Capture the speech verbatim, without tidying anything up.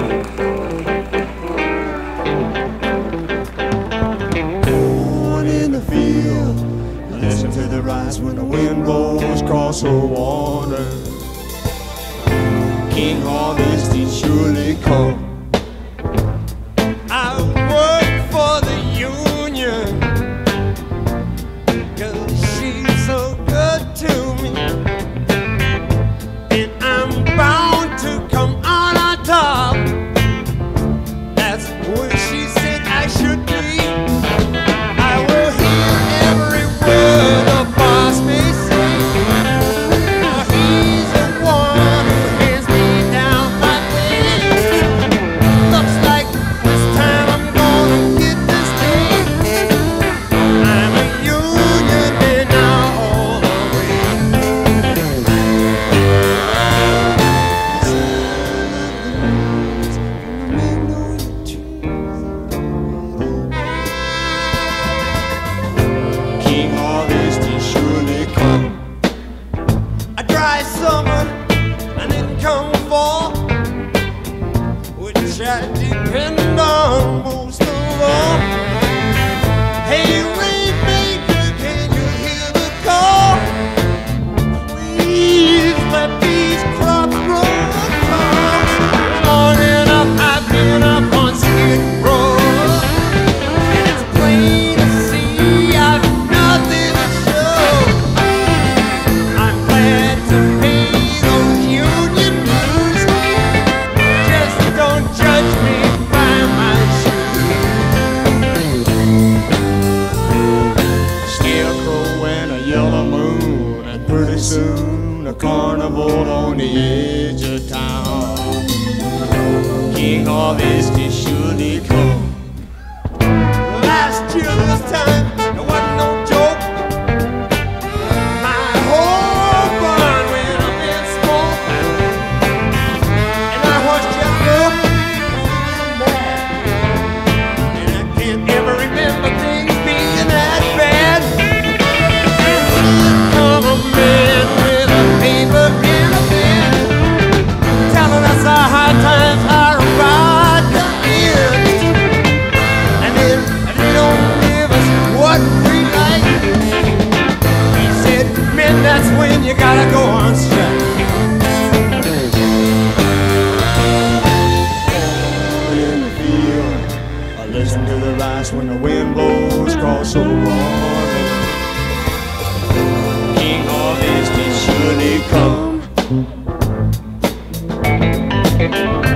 Born in the field, listen to the rise when the wind blows across the water. King Harvest, he surely come. I work for the union, 'cause she's so good to me, and I'm bound to come on on top. That's what she said I should be. I will hear every word the boss may say. Now he's the one who hands me down my way. Looks like this time I'm gonna get this thing. I'm a union man now all the way. King Harvest, he surely come. A dry summer and then come fall, which I depend on most of all. Hey, rainmaker, can you hear the call? Please let these crops grow tall. On and up, I've been up on Skid Row, and it's plain to see I've nothing to show. I'm glad to pay those union dues. Just don't judge me by my shoes. Scarecrow and a yellow moon, and pretty soon a carnival on the edge of town. King Harvest, he surely come. Last year this time, it wasn't no joke. My whole barn went up in smoke, and I was just up mad. And I can't ever remember things being that bad. And here come a man with a paper and a pen, telling us our hard times are about to end. And then they don't give us what we like. He said, men, that's when you gotta go on strike. In the field, I listen to the rice when the wind blows across the water. King Harvest, he surely come.